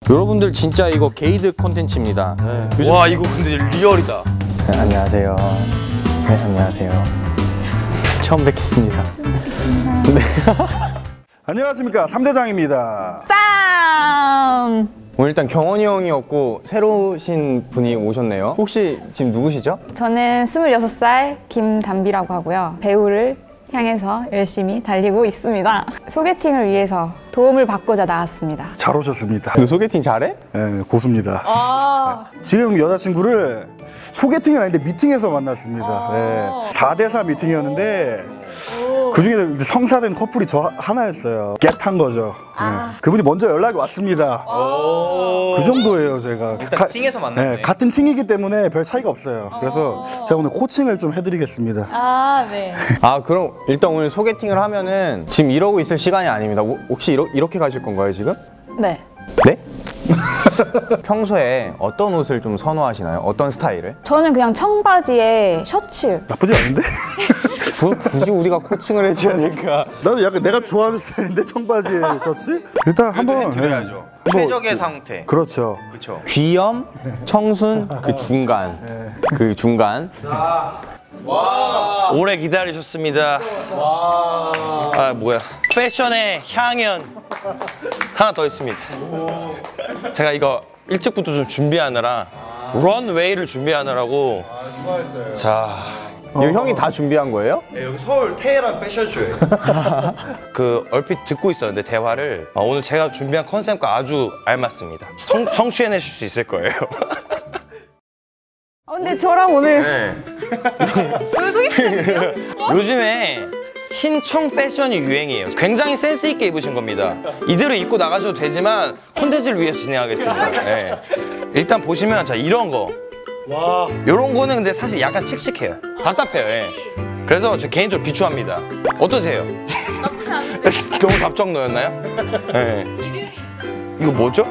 여러분들 진짜 이거 게이드 컨텐츠입니다. 요즘... 와 이거 근데 리얼이다. 네, 안녕하세요. 네, 안녕하세요. 처음 뵙겠습니다. 네. 안녕하십니까, 3대장입니다. 쌈! 오늘 일단 경원이 형이었고 새로 오신 분이 오셨네요. 혹시 지금 누구시죠? 저는 26살 김담비라고 하고요. 배우를 향해서 열심히 달리고 있습니다. 소개팅을 위해서 도움을 받고자 나왔습니다. 잘 오셨습니다. 너 소개팅 잘해? 네, 고수입니다. 네. 지금 여자친구를 소개팅은 아닌데 미팅에서 만났습니다. 네. 4대4 미팅이었는데 그중에 성사된 커플이 저 하나였어요. 겟한 거죠. 네. 그분이 먼저 연락이 왔습니다. 그 정도예요, 제가. 일단 팅에서 만났네. 네, 같은 팅이기 때문에 별 차이가 없어요. 그래서 제가 오늘 코칭을 좀 해드리겠습니다. 네. 아, 그럼 일단 오늘 소개팅을 하면은 지금 이러고 있을 시간이 아닙니다. 혹시 이렇게 가실 건가요, 지금? 네. 네? 평소에 어떤 옷을 좀 선호하시나요? 어떤 스타일을? 저는 그냥 청바지에 셔츠. 나쁘지 않은데? 굳이 우리가 코칭을 해줘야 될까? 나는 약간 내가 좋아하는 스타일인데, 청바지에 셔츠? 일단 한번 드려야죠. 최적의 상태. 그렇죠. 그렇죠. 귀염, 청순, 그 중간. 그 중간. 와. 오래 기다리셨습니다. 와. 아 뭐야? 패션의 향연 하나 더 있습니다. 제가 이거 일찍부터 좀 준비하느라 런웨이를 준비하느라고. 자. 이거 형이 다 준비한 거예요? 네, 여기 서울 테헤란 패션쇼예요. 그 얼핏 듣고 있었는데 대화를 오늘 제가 준비한 컨셉과 아주 알맞습니다. 성취해내실 수 있을 거예요. 근데 저랑 오늘 네. 왜 소개팅이에요? 요즘에 흰 청 패션이 유행이에요. 굉장히 센스 있게 입으신 겁니다. 이대로 입고 나가셔도 되지만 콘텐츠를 위해서 진행하겠습니다. 네. 일단 보시면 자 이런 거. 와. 이런 거는 근데 사실 약간 칙칙해요. 답답해요. 예. 그래서 저 개인적으로 비추합니다. 어떠세요? 나쁘지 않은데. 너무 답정너였나요? 네. 이거 뭐죠?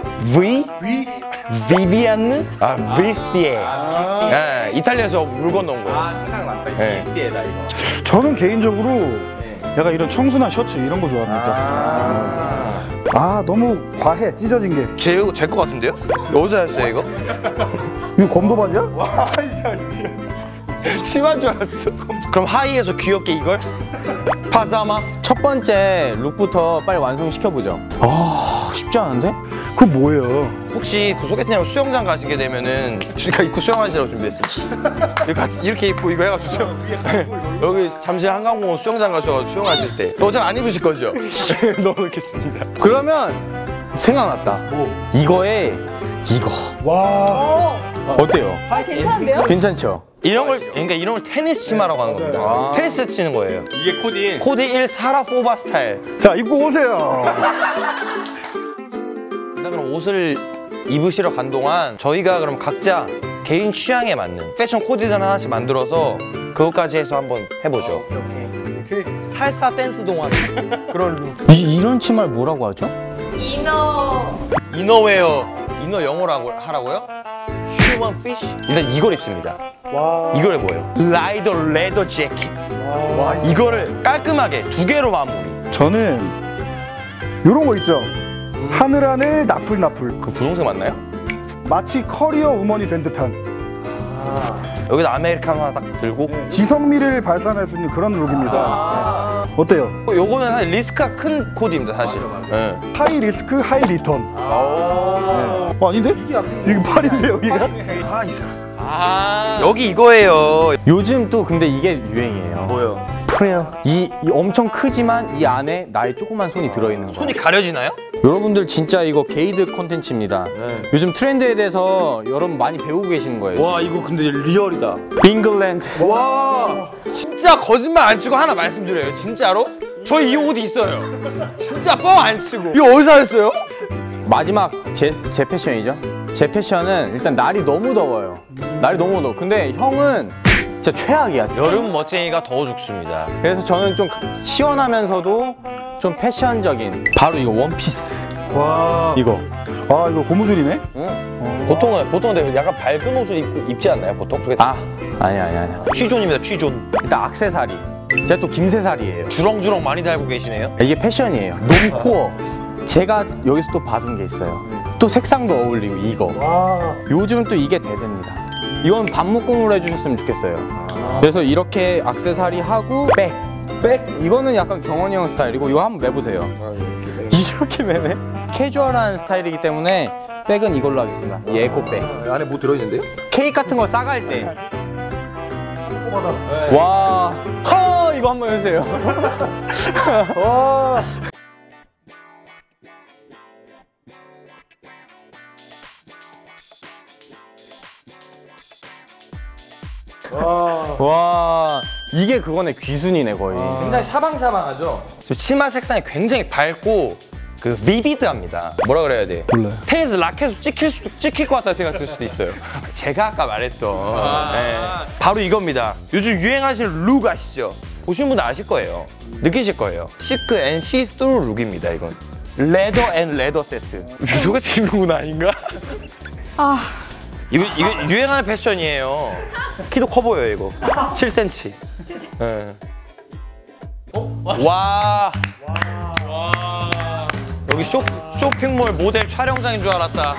비비안느? 아, 비스티에. 네, 이탈리아에서 물건 넣은 거예요. 생각났다. 네. 비스티에다 이거. 저는 개인적으로 약간 이런 청순한 셔츠 이런 거 좋아합니다. 아, 너무 과해, 찢어진 게. 제 거 같은데요? 어디서 샀어요 이거? 이거 검도 바지야? 와, 치마인 줄 알았어. 그럼 하이에서 귀엽게 이걸? 파자마? 첫 번째 룩부터 빨리 완성시켜보죠. 아, 쉽지 않은데? 그건 뭐예요? 혹시 그 소개팅하러 수영장 가시게 되면은 저희가 입고 수영하시라고 준비했습니다. 이렇게 입고 이거 해가지고 수영. 여기 잠실 한강공원 수영장 가셔가지고 수영하실 때 어차피 안 입으실 거죠? 넣어놓겠습니다. 그러면 생각났다. 이거에 이거. 와. 어때요? 괜찮은데요? 괜찮죠? 이런 걸 테니스 치마라고 하는 겁니다. 테니스 치는 거예요. 이게 코디. 코디 1 사라 포바 스타일. 자, 입고 오세요. 일단 그럼 옷을 입으시러 간 동안 저희가 그럼 각자 개인 취향에 맞는 패션 코디를 하나씩 만들어서 그것까지 해서 한번 해보죠. 오케이. 살사 댄스 동안 그런 룩. 이런 치마를 뭐라고 하죠? 이너웨어. 이너 영어라고 하라고요? 휴먼 피쉬? 일단 이걸 입습니다. 와. 이걸 뭐예요? 라이더 레더 재킷. 와, 이거를 깔끔하게 두 개로 마무리. 저는 요런 거 있죠? 하늘하늘 나풀나풀. 그 분홍색 맞나요? 마치 커리어 우먼이 된 듯한 여기다 아메리카노 하나 딱 들고. 지성미를 발산할 수 있는 그런 룩입니다. 어때요? 요거는 사실 리스크가 큰 코디입니다, 사실. 네. 하이 리스크 하이 리턴. 네. 아닌데? 이게 팔인데 여기가? 여기 이거예요. 요즘 또 근데 이게 유행이에요. 뭐요? 프레어. 이 엄청 크지만 이 안에 나의 조그만 손이 들어있는 거. 손이 가려지나요? 여러분들 진짜 이거 게이드 컨텐츠입니다. 요즘 트렌드에 대해서 여러분 많이 배우고 계시는 거예요. 와, 이거 근데 리얼이다. 잉글랜드. 와, 진짜 거짓말 안 치고 하나 말씀드려요. 진짜로? 저 이 옷 있어요. 진짜 뻥 안 치고. 이거 어디서 하셨어요? 마지막 제 패션이죠. 제 패션은 일단 날이 너무 더워요. 날이 너무 더워. 근데 형은 진짜 최악이야. 여름 멋쟁이가 더워 죽습니다. 그래서 저는 좀 시원하면서도 좀 패션적인 바로 이거 원피스. 와. 이거. 아, 이거 고무줄이네? 보통은 근데 약간 밝은 옷을 입지 않나요? 보통? 아니야. 취존입니다. 취존. 일단 액세서리. 제가 또 김새살이에요. 주렁주렁 많이 달고 계시네요. 이게 패션이에요. 놈코어. 제가 여기서 또 받은 게 있어요. 또 또 색상도 어울리고 이거. 요즘 또 이게 대세입니다. 이건 반묶음으로 해주셨으면 좋겠어요. 그래서 이렇게 액세서리 하고 백 이거는 약간 경원이 형 스타일이고 이거 한번 매보세요. 이렇게 매네? 캐주얼한 스타일이기 때문에 백은 이걸로 하겠습니다. 이 에코백. 안에 뭐 들어있는데요? 케이크 같은 거 싸갈 때. 와, 이거 한번 해주세요. 와. 와, 이게 그거네, 귀순이네 거의. 굉장히 샤방샤방하죠? 치마 색상이 굉장히 밝고 그 비비드합니다. 뭐라 그래야 돼? 몰라요. 테니스 라켓으로 찍힐 것 같다는 생각 들 수도 있어요. 제가 아까 말했던 네, 바로 이겁니다. 요즘 유행하시는 룩 아시죠? 보시는 분들 아실 거예요. 느끼실 거예요. 시크 앤 시스루 룩입니다, 이건. 레더 앤 레더 세트. 소개팅 룩은 아닌가? 이거 유행하는 패션이에요. 키도 커 보여요, 이거. 7cm. 네. 와. 여기 쇼핑몰 모델 촬영장인 줄 알았다.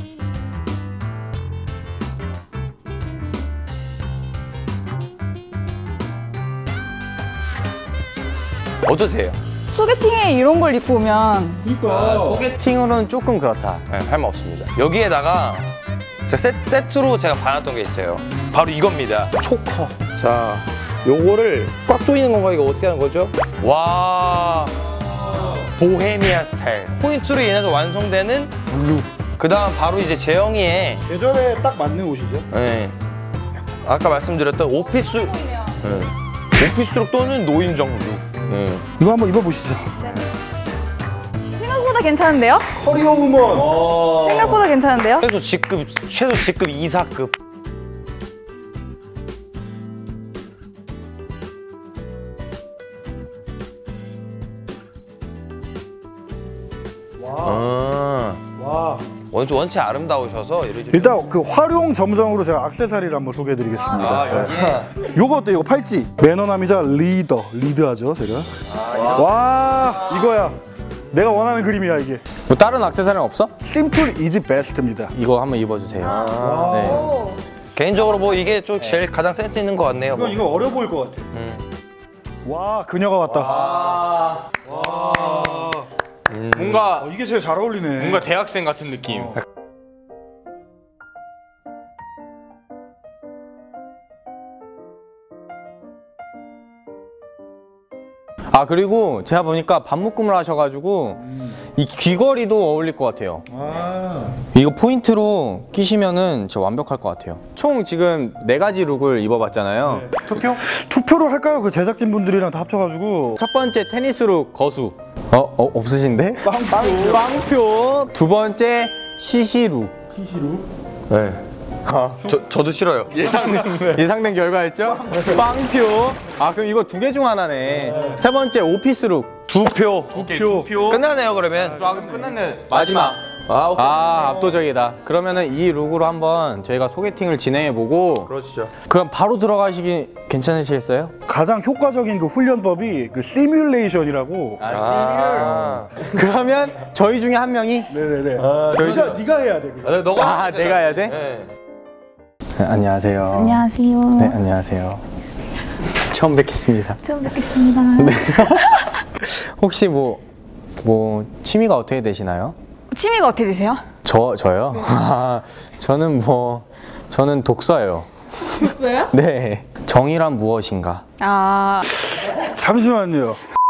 어떠세요? 소개팅에 이런 걸 입고 오면 소개팅으로는 조금 그렇다. 네, 할 말 없습니다. 여기에다가 제가 세트로 제가 받았던 게 있어요. 바로 이겁니다. 초커. 자, 요거를 꽉 조이는 건가? 이거 어떻게 하는 거죠? 와. 보헤미아 스타일. 포인트로 인해서 완성되는 룩. 그 다음 바로 이제 재영이의 계절에 딱 맞는 옷이죠. 네. 아까 말씀드렸던 오피스룩 또는 노인정 룩. 네. 이거 한번 입어보시죠. 생각보다 괜찮은데요? 커리어 우먼. 생각보다 괜찮은데요? 최소 직급 2사급. 와. 원체 아름다우셔서 이러지. 일단 그 활용 점정으로 제가 액세서리를 한번 소개해드리겠습니다. 요거 어때요? 이거 팔찌. 매너남이자 리드하죠 제가. 와 이거야. 내가 원하는 그림이야 이게. 뭐 다른 액세서리는 없어? 심플 이즈 베스트입니다. 이거 한번 입어주세요. 네. 개인적으로 뭐 이게 좀 제일 가장 센스 있는 것 같네요. 뭐. 이거 어려 보일 것 같아. 와 그녀가 왔다. 뭔가 이게 제일 잘 어울리네. 대학생 같은 느낌. 아 그리고 제가 보니까 반묶음을 하셔가지고 이 귀걸이도 어울릴 것 같아요. 이거 포인트로 끼시면은 진짜 완벽할 것 같아요. 총 지금 4가지 룩을 입어봤잖아요. 투표를 할까요? 그 제작진 분들이랑 다 합쳐가지고. 첫 번째 테니스 룩 거수. 없으신데? 빵표. 두 번째 시시룩. 네. 저도 싫어요. 예상된 결과였죠? 빵표. 아 그럼 이거 2개 중 하나네. 세 번째 오피스룩. 2표. 끝나네요 그러면. 그럼 끝났네. 마지막. 압도적이다. 그러면은 이 룩으로 한번 저희가 소개팅을 진행해보고. 그렇죠. 그럼 바로 들어가시기 괜찮으시겠어요? 가장 효과적인 그 훈련법이 그 시뮬레이션이라고. 그러면 저희 중에 한 명이? 네네네. 네가 해야 돼. 그거. 내가 해야 돼? 네. 네, 안녕하세요. 안녕하세요. 네, 안녕하세요. 처음 뵙겠습니다. 처음 뵙겠습니다. 혹시 뭐 취미가 어떻게 되시나요? 취미가 어떻게 되세요? 저요? 저는 독서예요. 독서요? 네. 정의란 무엇인가? 잠시만요.